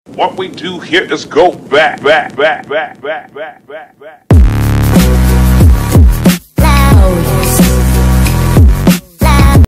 What we do here is go back, back, back, back, back, back, back, back.